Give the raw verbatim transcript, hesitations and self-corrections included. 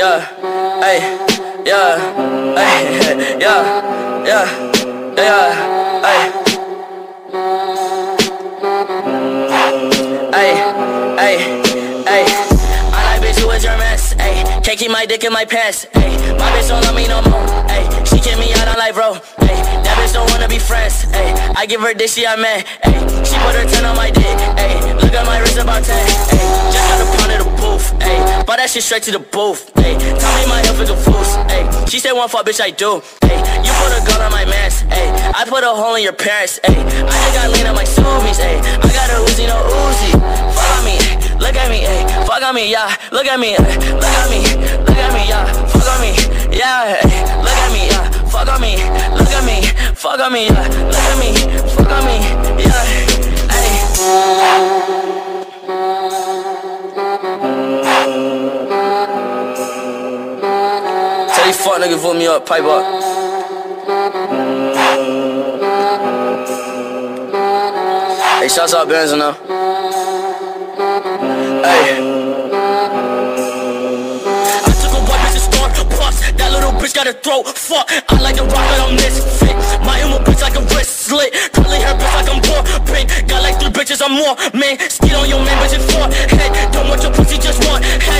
yeah, ay, yeah, ay, yeah, yeah, yeah, ay, ay, ay, ay. I like bitch who is your mess, ay. Can't keep my dick in my pants, ay. My bitch don't love me no more, ay. She kick me out on like bro, ay. That bitch don't wanna be friends, ay. I give her dick, she a man, ay. She put her ten on my dick, ay. Look at my wrist about ten, ay. Just got a pound of the booth, ay. Bought that shit straight to the booth, ay. Tell me my health is a fool's, ay. She said one fuck, bitch, I do, ay. You put a gun on my mans, ay. I put a hole in your parents, ay. I just got lean on my Subies, ay. I got a Uzi, no Uzi. Fuck on me, look at me, ay. Fuck on me, yeah. Look at me, ay. Look at me, look at me, yeah. Fuck on me, yeah. Ay. Look at me, yeah. Fuck on me, look at me, fuck on me, yeah. Look at me, fuck on me, yeah. Ay. Tell these fuck niggas vote me up, pipe up. Hey, shouts out Benz now. Hey. That little bitch got a throat, fuck. I like to rock it on this fit. My emo bitch like a wrist slit. Curly hair bitch like I'm poor, pink. Got like three bitches or more, man. Skid on your man, bitch, it's four head. Don't want your pussy, just one head.